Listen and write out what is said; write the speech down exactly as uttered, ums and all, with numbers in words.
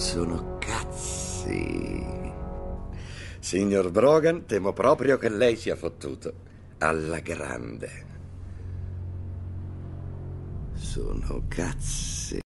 Sono cazzi. Signor Brogan, temo proprio che lei sia fottuto. Alla grande. Sono cazzi.